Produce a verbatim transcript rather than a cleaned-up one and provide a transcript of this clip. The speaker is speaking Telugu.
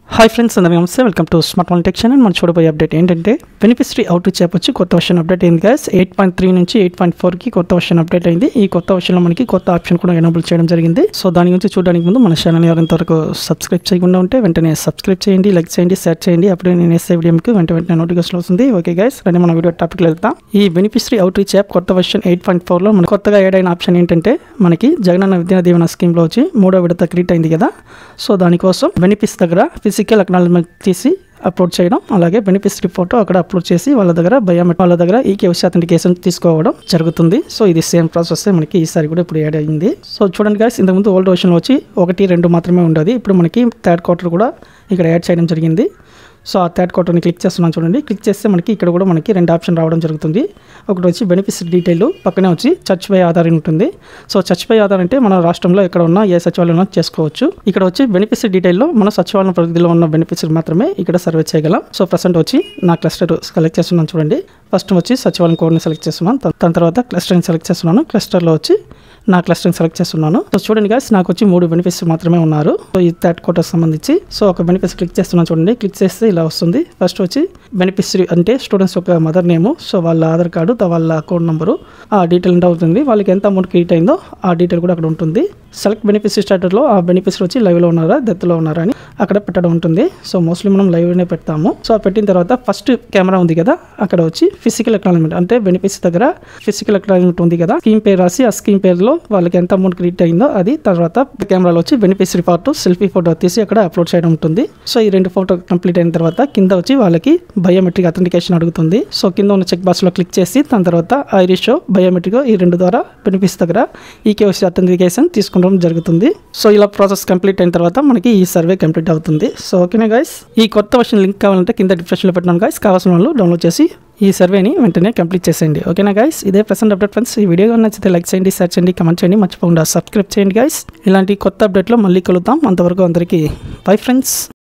Hi friends, and welcome to Smart One Tech Channel. Man చూడబోయే అప్డేట్ ఏంటంటే బెనిఫిషరీ అవుట్రీచ్ యాప్ వచ్చి కొత్త వర్షన్ అప్డేట్ అయింది గైస్. ఎయిట్ పాయింట్ త్రీ నుంచి ఎయిట్ పాయింట్ ఫోర్ కి కొత్త వర్షన్ అప్డేట్ అయింది. ఈ కొత్త వర్షన్ లో మనకి కొత్త ఆప్షన్ కూడా ఎనేబుల్ చేయడం జరిగింది. సో దాని గురించి చూడడానికి ముందు మన ఛానల్ ఎవరైనా వరకు సబ్స్క్రైబ్ చేయకుండా ఉంటే వెంటనే సబ్స్క్రైబ్ చేయండి, లైక్ చేయండి, షేర్ చేయండి. అప్పుడే నేను వేసే వీడియోకి వెంట వెంటనే నోటిఫికేషన్ వస్తుంది. ఓకే గైస్, రండి మన వీడియో టాపిక్ వెళ్తాం. ఈ బెనిఫిషరీ అవుట్రీచ్ యాప్ కొత్త వర్షన్ ఎయిట్ పాయింట్ ఫోర్ లో మన కొత్తగా యాడ్ అయిన ఆప్షన్ ఏంటంటే మనకి జగనన్న విద్యా దీవెన స్కీమ్ లో వచ్చి మూడో విడత క్రియేట్ అయింది కదా. సో దానికోసం బెనిఫిట్స్ దగ్గర ఫిజికల్ అక్నాలజ్మెంట్ తీసి అప్లోడ్ చేయడం, అలాగే బెనిఫిషరీ ఫోటో అక్కడ అప్లోడ్ చేసి వాళ్ళ దగ్గర బయోమెట్రిక్ వాళ్ళ దగ్గర ఈ-Kyc అథెంటికేషన్ తీసుకోవడం జరుగుతుంది. సో ఇది సేమ్ ప్రాసెస్ మనకి ఈసారి కూడా ఇప్పుడు యాడ్ అయింది. సో చూడండి గైస్, ఇంతకుముందు ఓల్డ్ వర్షన్ వచ్చి ఒకటి రెండు మాత్రమే ఉండేది. ఇప్పుడు మనకి థర్డ్ క్వార్టర్ కూడా ఇక్కడ యాడ్ చేయడం జరిగింది. సో ఆ థర్డ్ క్వార్టర్ని క్లిక్ చేస్తున్నాను చూడండి. క్లిక్ చేస్తే మనకి ఇక్కడ కూడా మనకి రెండు ఆప్షన్ రావడం జరుగుతుంది. ఒకటి వచ్చి బెనిఫిషరీ డీటెయిల్, పక్కనే వచ్చి చర్చ్ బై ఆధార్ ఉంటుంది. సో చర్చ్ బై ఆధార్ అంటే మన రాష్ట్రంలో ఎక్కడ ఉన్నా ఏ సచివాలయం చేసుకోవచ్చు. ఇక్కడ వచ్చి బెనిఫిషరీ డీటెయిల్లో మన సచివాలయం పరిధిలో ఉన్న బెనిఫిషరీ మాత్రమే ఇక్కడ సర్వే చేయగలం. సో ప్రజెంట్ వచ్చి నా క్లస్టర్ సెలెక్ట్ చేస్తున్నాను చూడండి. ఫస్ట్ వచ్చి సచివాలయం కోడ్ని సెలెక్ట్ చేస్తున్నాను, దాని తర్వాత క్లస్టర్ని సెలెక్ట్ చేస్తున్నాను. క్లస్టర్లో వచ్చి నా క్లస్టర్ని సెలెక్ట్ చేస్తున్నాను. సో చూడండి గైస్, నాకు వచ్చి మూడు బెనిఫిట్స్ మాత్రమే ఉన్నారు. సో ఈ థర్డ్ క్వార్టర్ సంబంధించి సో ఒక బెనిఫిట్స్ క్లిక్ చేస్తున్నాను చూడండి. క్లిక్ చేస్తే ఇలా వస్తుంది. ఫస్ట్ వచ్చి బెనిఫిషరీ అంటే స్టూడెంట్స్ యొక్క మదర్ నేము, సో వాళ్ళ ఆధార్ కార్డు, వాళ్ళ అకౌంట్ నెంబరు, ఆ డీటెయిల్ ఎంత అవుతుంది, వాళ్ళకి ఎంత అమౌంట్ క్రియేట్ అయిందో ఆ డీటెయిల్ కూడా అక్కడ ఉంటుంది. సెలెక్ట్ బెనిఫిషరీ స్టార్టర్లో ఆ బెనిఫిషరీ వచ్చి లైవ్లో ఉన్నారా డెత్లో ఉన్నారా అని అక్కడ పెట్టడం ఉంటుంది. సో మోస్ట్లీ మనం లైవ్లోనే పెడతాము. సో పెట్టిన తర్వాత ఫస్ట్ కెమెరా ఉంది కదా, అక్కడ వచ్చి ఫిజికల్ అక్నాలజ్మెంట్ అంటే బెనిఫిట్స్ దగ్గర ఫిజికల్ అక్నాలజ్మెంట్ ఉంది కదా, స్కీమ్ పేరు రాసి ఆ స్కీమ్ పేరులో వాళ్ళకి ఎంత అమౌంట్ క్రియేట్ అయిందో అది, తర్వాత కెమెరాలో వచ్చి బెనిఫిషరీ ఫోటో సెల్ఫీ ఫోటో తీసి అక్కడ అప్లోడ్ చేయడం ఉంటుంది. సో ఈ రెండు ఫోటో కంప్లీట్ అయిన తర్వాత కింద వచ్చి వాళ్ళకి బయోమెట్రిక్ అథెంటికేషన్ అడుగుతుంది. సో కింద ఉన్న చెక్ బాక్స్ లో క్లిక్ చేసి దాని తర్వాత ఐరిష్ బయోమెట్రిక్ ఈ రెండు ద్వారా బెనిఫిట్స్ దగ్గర ఈ-Kyc అథెంటికేషన్ తీసుకోవడం జరుగుతుంది. సో ఇలా ప్రాసెస్ కంప్లీట్ అయిన తర్వాత మనకి ఈ సర్వే కంప్లీట్ అవుతుంది. సో ఓకేనా గైస్, ఈ కొత్త వర్షన్ లింక్ కావాలంటే కింద డిస్క్రిప్షన్ లో పెట్టినాను గైస్. కావాల్సిన వాళ్ళు డౌన్లోడ్ చేసి ఈ సర్వేని వెంటనే కంప్లీట్ చేసేయండి. ఓకేనా గైస్, ఇదే ప్రెసెంట్ అప్డేట్ ఫ్రెండ్స్. ఈ వీడియో నచ్చితే లైక్ చేయండి, షేర్ చేయండి, కమెంట్ చేయండి, మర్చిపోకుండా సబ్స్క్రైబ్ చేయండి గైస్. ఇలాంటి కొత్త అప్డేట్లో మళ్ళీ కలుద్దాం. అంతవరకు అందరికీ బై ఫ్రెండ్స్.